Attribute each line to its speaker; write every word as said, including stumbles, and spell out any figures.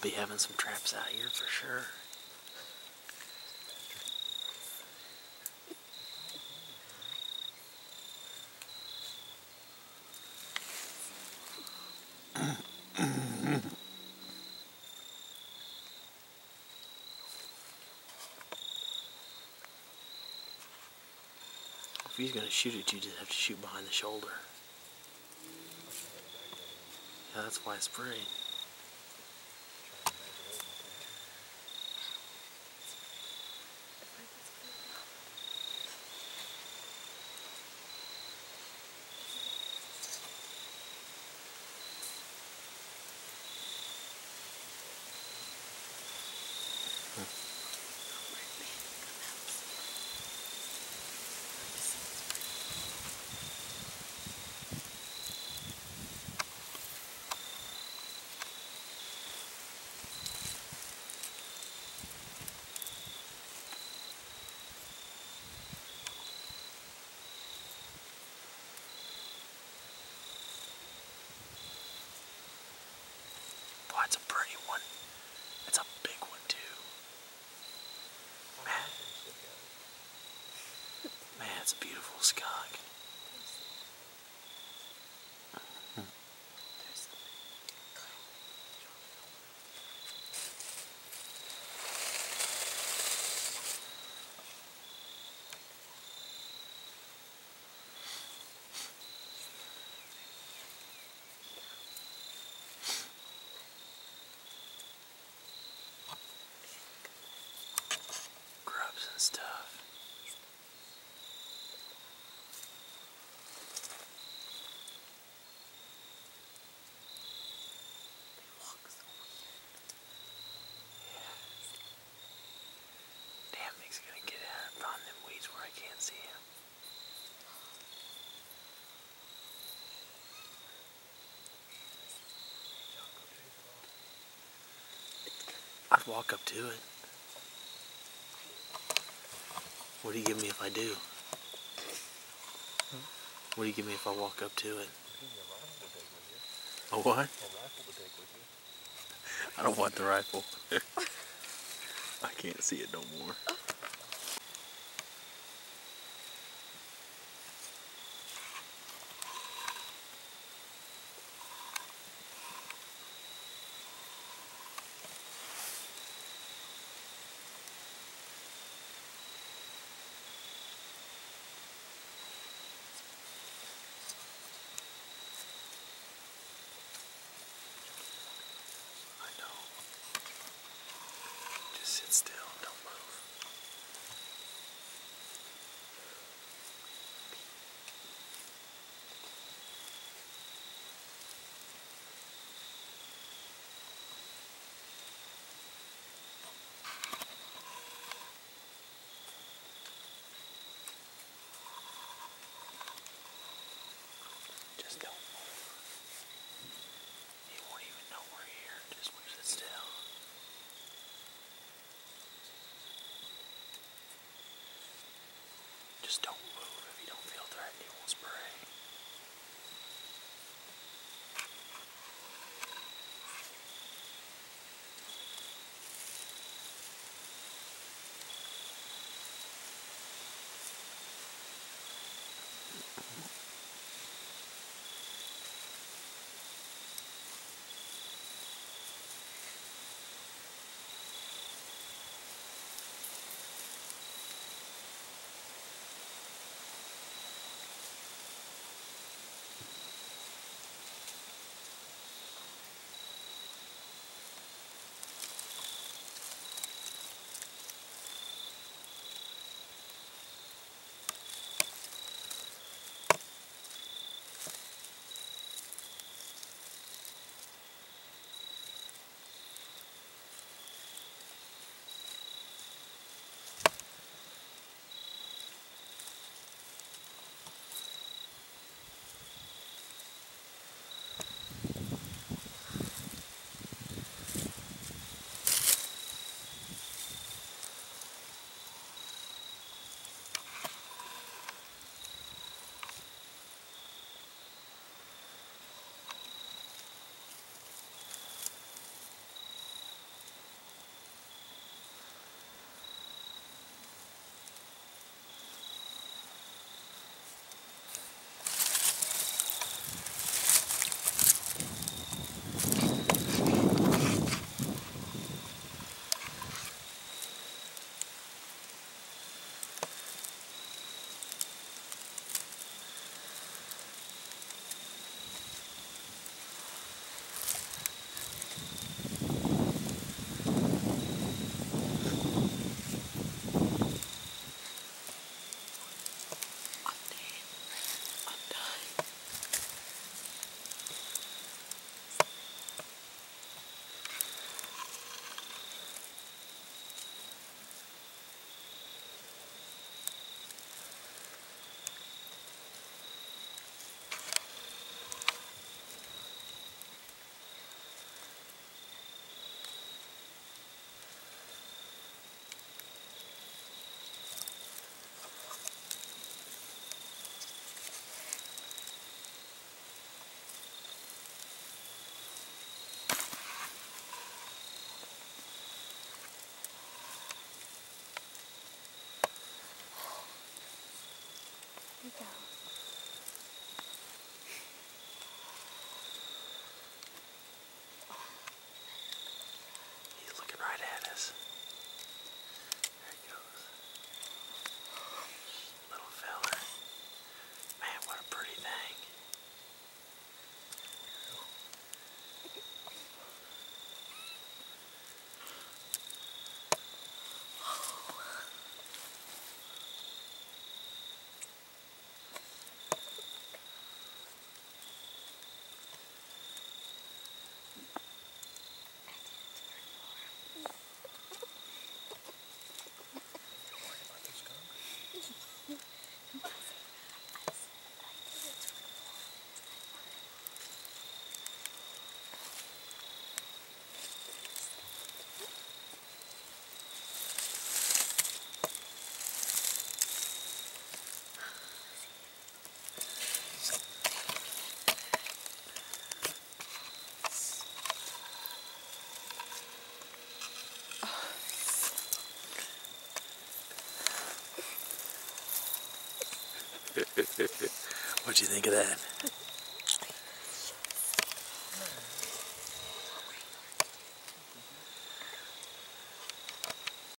Speaker 1: be having some traps out here for sure. If he's gonna shoot at you, you just have to shoot behind the shoulder. Yeah, that's why I sprayed. Boy, it's a pretty one. It's a big one too. Man, man, it's a beautiful skunk. Grubs and stuff. Damn thing's gonna get out behind them weeds where I can't see him. I'd walk up to it. What do you give me if I do? What do you give me if I walk up to it? A what? I don't want the rifle. I can't see it no more. Sit still, don't move. Just don't move. He won't even know we're here. Just sit still. Just don't move. If you don't feel threatened, you won't spray. What'd you think of that?